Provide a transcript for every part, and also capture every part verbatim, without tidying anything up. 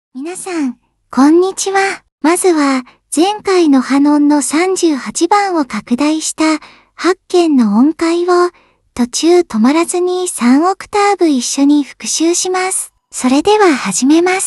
皆さん、こんにちは。まずは、前回のハノンのさんじゅうはちばんを拡大したはっけんの音階を途中止まらずにさんオクターブ一緒に復習します。それでは始めます。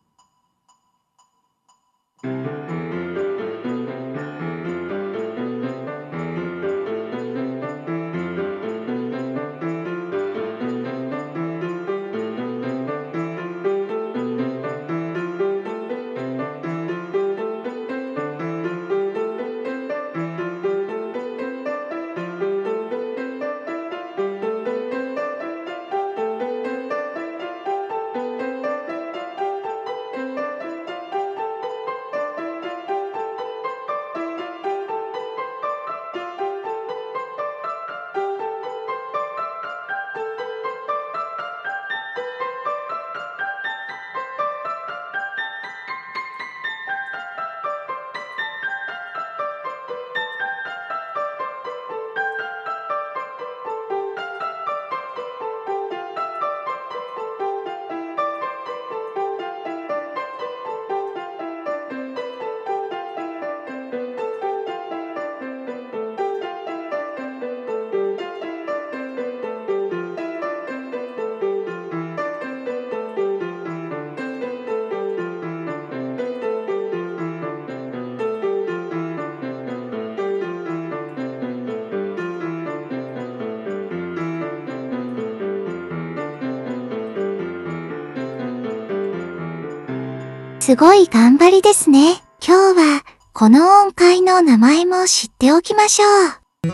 すごい頑張りですね。今日は、この音階の名前も知っておきましょう。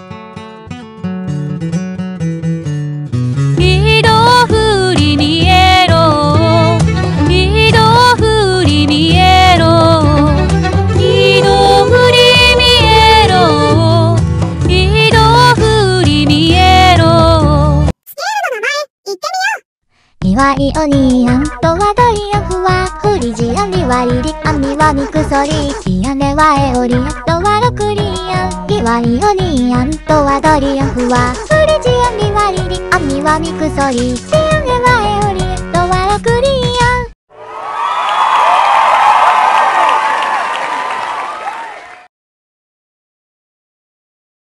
ミドフリミエロミドフリミエロミドフリミエロミドフリミエロ。 スケールの名前、言ってミワイオニアンとはドリアフはフリジアンリワイリアンミワミクソリシアネワエオリアとはロクリアンミワイオニアンとはドリアフはフリジアンリワイリアンミワミクソリシアネワ